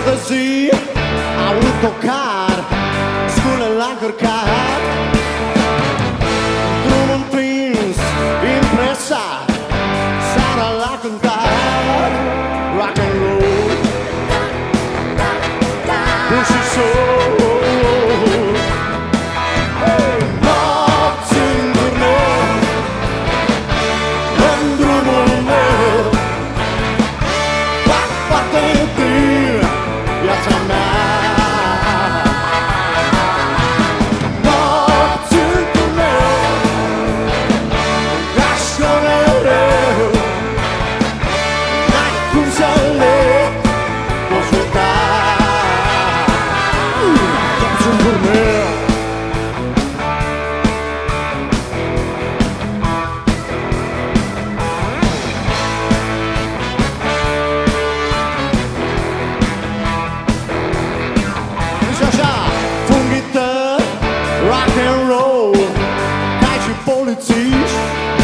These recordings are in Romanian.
altă zi au autocar, spune l-a încărcat, drum împins, impresat, seara la cântat, rock and roll, blues și soul. Nopți în turneu, în drumul meu, fac parte din viața mea. Nopți în turneu, gașcă mereu, n-ai cum să le poți uita. Nopți în turneu. Și așa, funghită, rock and roll, cai și polițiști,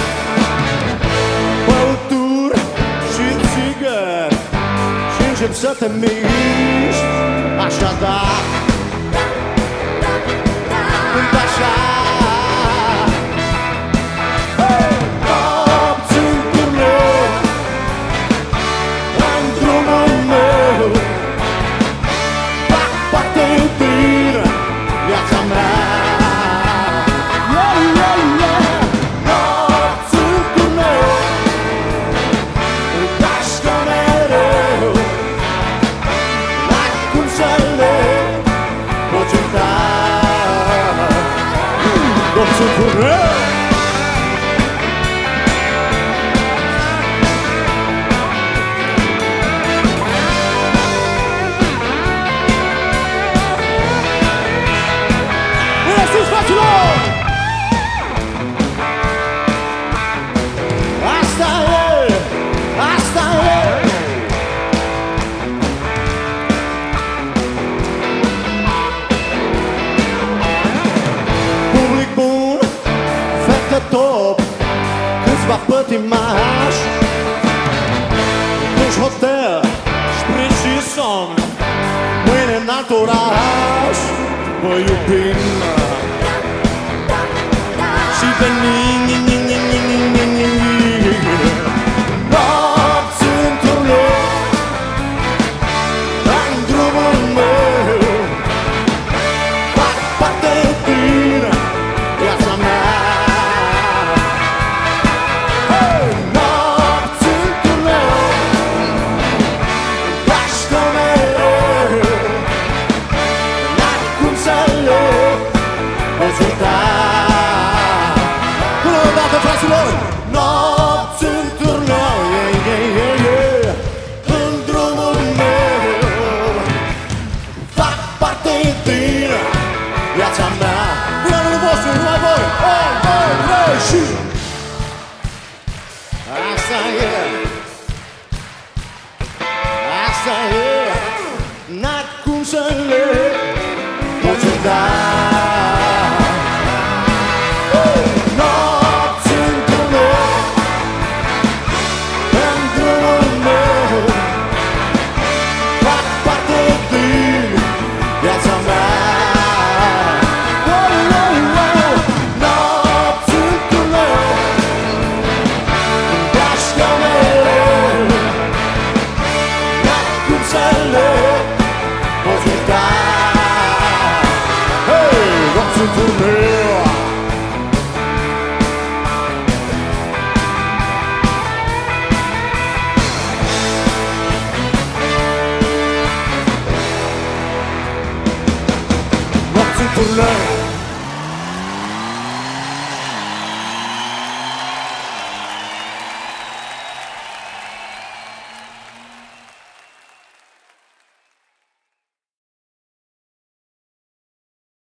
băuturi și țigări, și încep să te miști. Așadar, cânt așa. Nopți în turneu, în drumul meu, fac parte din viața mea. Nopți în turneu, gașcă mereu, n-ai cum să le poți uita. Nopți în turneu. Ieșiți, fraților! Asta e! Asta e! Public bun, fete top, câțiva pătimași, duș, hotel, sprit și somn, mâine în alt oraș. Vă iubim și venim. Nopți în turneu, în drumul meu, fac parte din viața mea. Nopți în turneu, gașcă mereu, n-ai cum să le poți uita. Până o dată, fraților! Nopți în turneu, în drumul meu, fac parte din viața mea. Până la vostru, numai voi! 1, 2, 3 și... Asta e! Asta e! N-ai cum să le poți uita. Nopți în turneu, în drumul meu, fac parte din viața mea. Nopți în turneu, gașcă mereu, n-ai cum să le poți uita. Hei, nopți în turneu. Nopți în turneu.